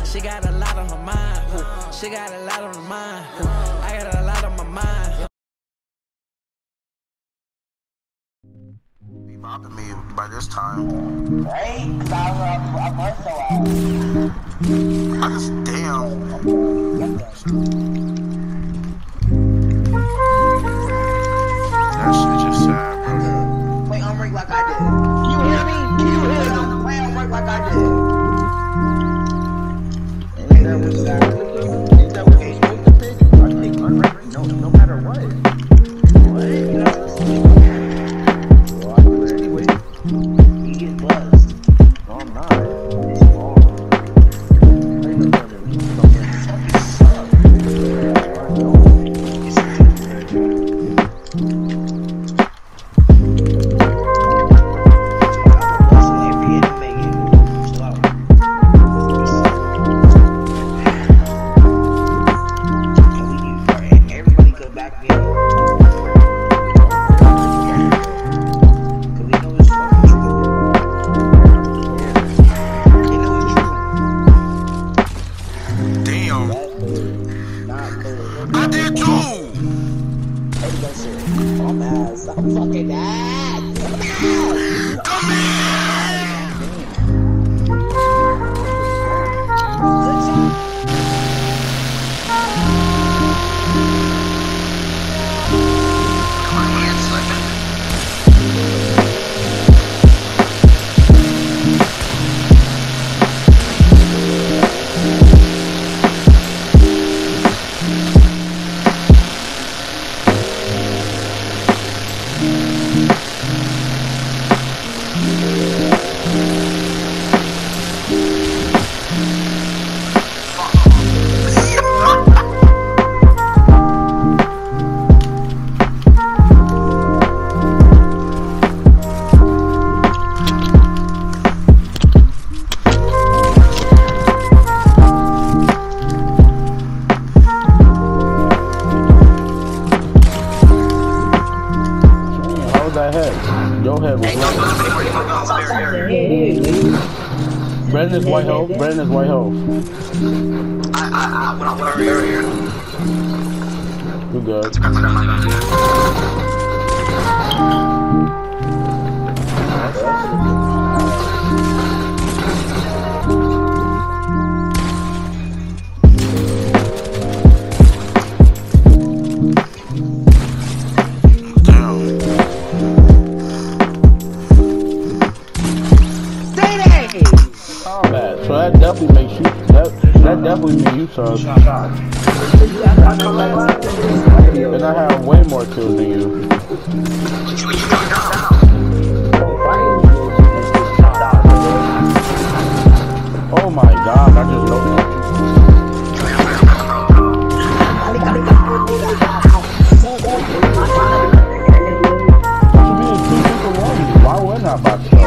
She got a lot on her mind. She got a lot on her mind. I got a lot on my mind. Be mopping me by this time. Right? Cause I worked so hard. I just damn. That shit just sad, bro. Play on work like I did. Can you hear me? Can you hear me? Play on work like I did. Ain't that what you got to do? Ain't that what you're supposed to pick? I take unranked no matter what. What? You know what I'm saying? Well, I do it anyway. He gets buzzed. No, I'm not. It's wrong. I ain't no fucking I did too! I'm ass. I'm fucking ass. Come here! My hand's slipping. Your head was right. Brandon is white hoe. Brandon is white hoe. You good. So that definitely makes you, that definitely makes you sub. And I have way more kills than you. Oh my god, I just know. Why wouldn't I about to